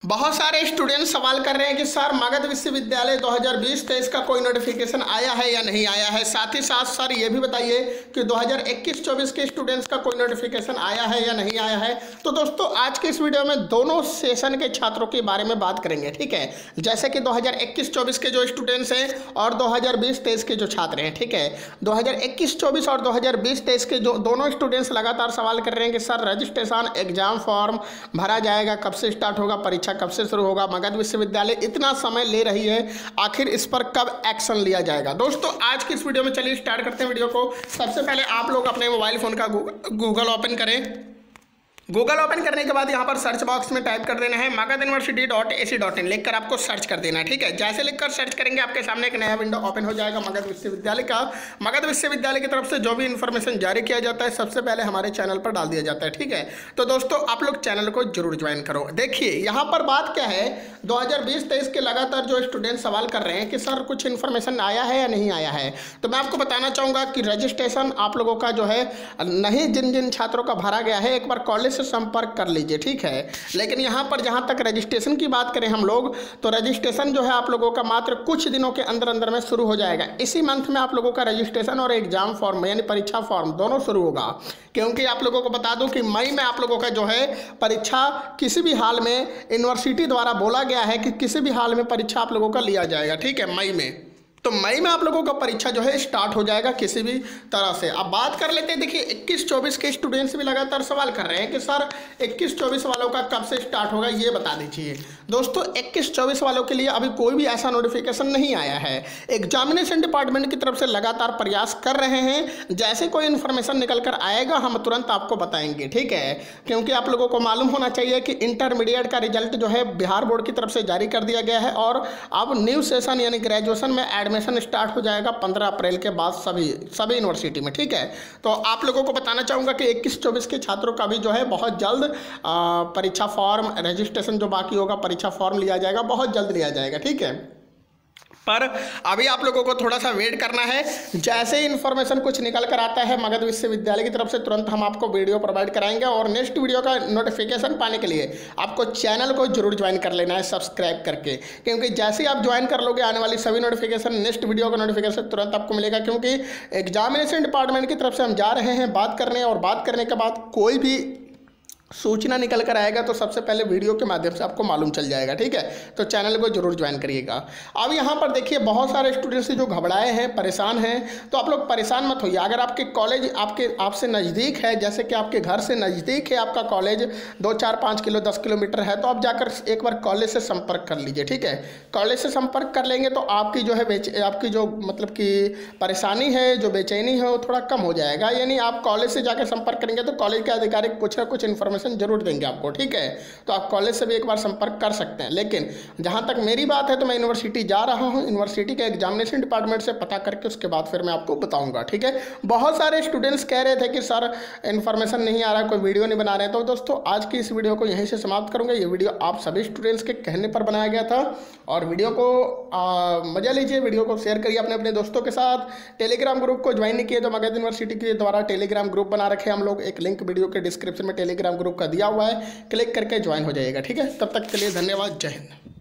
बहुत सारे स्टूडेंट सवाल कर रहे हैं कि सर मगध विश्वविद्यालय 2020-23 का कोई नोटिफिकेशन आया है या नहीं आया है। साथ ही साथ सर ये भी बताइए कि 2021-24 के स्टूडेंट्स का कोई नोटिफिकेशन आया है या नहीं आया है। तो दोस्तों आज के इस वीडियो में दोनों सेशन के छात्रों के बारे में बात करेंगे, ठीक है। जैसे कि 2021-24 के जो स्टूडेंट्स हैं और 2020-23 के जो छात्र हैं, ठीक है। 2021-24 और 2020-23 के जो दोनों स्टूडेंट्स लगातार सवाल कर रहे हैं कि सर रजिस्ट्रेशन एग्जाम फॉर्म भरा जाएगा, कब से स्टार्ट होगा, परीक्षा कब से शुरू होगा, मगध विश्वविद्यालय इतना समय ले रही है, आखिर इस पर कब एक्शन लिया जाएगा। दोस्तों आज की इस वीडियो में चलिए स्टार्ट करते हैं वीडियो को। सबसे पहले आप लोग अपने मोबाइल फोन का गूगल ओपन करें। गूगल ओपन करने के बाद यहाँ पर सर्च बॉक्स में टाइप कर देना है magaduniversity.ac.in, लिखकर आपको सर्च कर देना है, ठीक है। जैसे लिखकर सर्च करेंगे आपके सामने एक नया विंडो ओपन हो जाएगा मगध विश्वविद्यालय का। मगध विश्वविद्यालय की तरफ से जो भी इन्फॉर्मेशन जारी किया जाता है सबसे पहले हमारे चैनल पर डाल दिया जाता है, ठीक है। तो दोस्तों आप लोग चैनल को जरूर ज्वाइन करो। देखिए यहाँ पर बात क्या है, 2020-23 के लगातार जो स्टूडेंट सवाल कर रहे हैं कि सर कुछ इन्फॉर्मेशन आया है या नहीं आया है। तो मैं आपको बताना चाहूँगा कि रजिस्ट्रेशन आप लोगों का जो है नहीं, जिन जिन छात्रों का भरा गया है एक बार कॉलेज से संपर्क कर लीजिए, ठीक है। लेकिन यहाँ पर जहाँ तक रजिस्ट्रेशन की बात करें हम लोग, तो रजिस्ट्रेशन जो है आप लोगों का मात्र कुछ दिनों के अंदर अंदर में शुरू हो जाएगा। इसी मंथ में आप लोगों का रजिस्ट्रेशन और एग्जाम फॉर्म यानी परीक्षा फॉर्म दोनों शुरू होगा। क्योंकि आप लोगों को बता दूं कि मई में आप लोगों का जो है परीक्षा किसी भी हाल में यूनिवर्सिटी द्वारा बोला गया है कि किसी भी हाल में परीक्षा आप लोगों का लिया जाएगा, ठीक है, मई में। तो मई में आप लोगों का परीक्षा जो है स्टार्ट हो जाएगा किसी भी तरह से। अब बात कर लेते हैं, देखिए 21-24 के स्टूडेंट्स भी लगातार सवाल कर रहे हैं कि सर 21-24 वालों का कब से स्टार्ट होगा ये बता दीजिए। दोस्तों 21-24 वालों के लिए अभी कोई भी ऐसा नोटिफिकेशन नहीं आया है। एग्जामिनेशन डिपार्टमेंट की तरफ से लगातार प्रयास कर रहे हैं। जैसे कोई इन्फॉर्मेशन निकल कर आएगा हम तुरंत आपको बताएंगे, ठीक है। क्योंकि आप लोगों को मालूम होना चाहिए कि इंटरमीडिएट का रिजल्ट जो है बिहार बोर्ड की तरफ से जारी कर दिया गया है और अब न्यू सेशन यानी ग्रेजुएशन में एडमिशन स्टार्ट हो जाएगा 15 अप्रैल के बाद सभी यूनिवर्सिटी में, ठीक है। तो आप लोगों को बताना चाहूँगा कि 21-24 के छात्रों का भी जो है बहुत जल्द परीक्षा फॉर्म, रजिस्ट्रेशन जो बाकी होगा परीक्षा फॉर्म लिया जाएगा, बहुत जल्द लिया जाएगा, ठीक है। पर अभी आप लोगों को थोड़ा सा वेट करना है। जैसे ही इन्फॉर्मेशन कुछ निकल कर आता है मगध विश्वविद्यालय की तरफ से तुरंत हम आपको वीडियो प्रोवाइड कराएंगे। और नेक्स्ट वीडियो का नोटिफिकेशन पाने के लिए आपको चैनल को जरूर ज्वाइन कर लेना है सब्सक्राइब करके, क्योंकि जैसे ही आप ज्वाइन कर लोगे आने वाली सभी नोटिफिकेशन, नेक्स्ट वीडियो का नोटिफिकेशन तुरंत आपको मिलेगा। क्योंकि एग्जामिनेशन डिपार्टमेंट की तरफ से हम जा रहे हैं बात करने, और बात करने के बाद कोई भी सूचना निकल कर आएगा तो सबसे पहले वीडियो के माध्यम से आपको मालूम चल जाएगा, ठीक है। तो चैनल को जरूर ज्वाइन करिएगा। अब यहाँ पर देखिए बहुत सारे स्टूडेंट्स जो घबराए हैं, परेशान हैं, तो आप लोग परेशान मत होइए। अगर आपके कॉलेज आपसे नज़दीक है, जैसे कि आपके घर से नज़दीक है आपका कॉलेज 2, 4, 5 किलो 10 किलोमीटर है, तो आप जाकर एक बार कॉलेज से संपर्क कर लीजिए, ठीक है। कॉलेज से संपर्क कर लेंगे तो आपकी जो है आपकी जो मतलब कि परेशानी है, जो बेचैनी है वो थोड़ा कम हो जाएगा। यानी आप कॉलेज से जाकर संपर्क करेंगे तो कॉलेज के अधिकारी कुछ ना कुछ इन्फॉर्मेशन जरूर देंगे आपको, ठीक है। तो आप कॉलेज से भी एक बार संपर्क कर सकते हैं। लेकिन जहां तक मेरी बात है तो मैं यूनिवर्सिटी जा रहा हूं, यूनिवर्सिटी के एग्जामिनेशन डिपार्टमेंट से पता करके उसके बाद फिर मैं आपको बताऊंगा, ठीक है। बहुत सारे स्टूडेंट्स कह रहे थे कि सर इन्फॉर्मेशन नहीं आ रहा, कोई वीडियो नहीं बना रहे। तो दोस्तों आज की इस वीडियो को यहीं से समाप्त करूंगा। ये वीडियो आप सभी स्टूडेंट्स के कहने पर बनाया गया था और वीडियो को मजा लीजिए, वीडियो को शेयर करिए अपने दोस्तों के साथ। टेलीग्राम ग्रुप को ज्वाइन नहीं किए तो मगध यूनिवर्सिटी के द्वारा टेलीग्राम ग्रुप बना रखे हम लोग, एक लिंक वीडियो के डिस्क्रिप्शन में टेलीग्राम ग्रुप का दिया हुआ है, क्लिक करके ज्वाइन हो जाइएगा, ठीक है। तब तक के लिए धन्यवाद, जय हिंद।